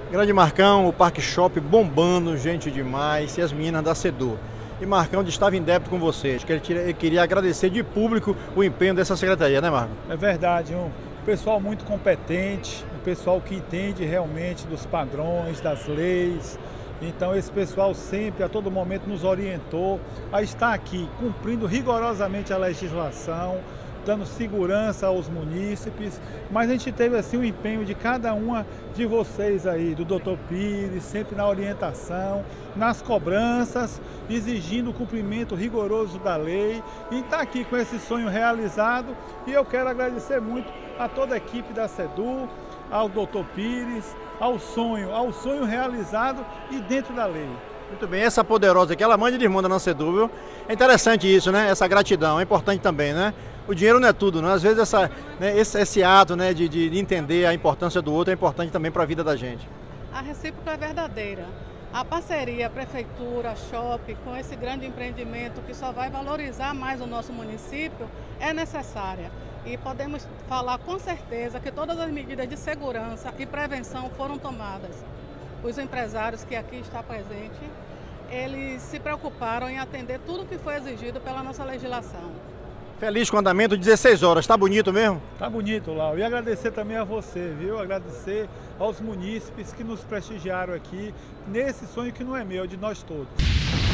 Grande Marcão, o Parque Shop bombando, gente demais, e as meninas da Sedu. E Marcão estava em débito com vocês, que ele queria agradecer de público o empenho dessa secretaria, né, Marcão? É verdade, um pessoal muito competente, um pessoal que entende realmente dos padrões, das leis. Então esse pessoal sempre, a todo momento, nos orientou a estar aqui, cumprindo rigorosamente a legislação, dando segurança aos munícipes, mas a gente teve assim o empenho de cada uma de vocês aí, do Dr. Pires, sempre na orientação, nas cobranças, exigindo o cumprimento rigoroso da lei, e está aqui com esse sonho realizado. E eu quero agradecer muito a toda a equipe da Sedu, ao Dr. Pires, ao sonho realizado e dentro da lei. Muito bem, essa poderosa aqui, ela manda de irmã da nossa Sedu, viu? É interessante isso, né? Essa gratidão, é importante também, né? O dinheiro não é tudo, né? Às vezes esse ato, né, de entender a importância do outro é importante também para a vida da gente. A recíproca é verdadeira. A parceria Prefeitura, Shopping, com esse grande empreendimento que só vai valorizar mais o nosso município, é necessária. E podemos falar com certeza que todas as medidas de segurança e prevenção foram tomadas. Os empresários que aqui estão presentes, eles se preocuparam em atender tudo que foi exigido pela nossa legislação. Feliz com o andamento, 16 horas, tá bonito mesmo? Tá bonito, Lau. E agradecer também a você, viu? Agradecer aos munícipes que nos prestigiaram aqui nesse sonho que não é meu, é de nós todos.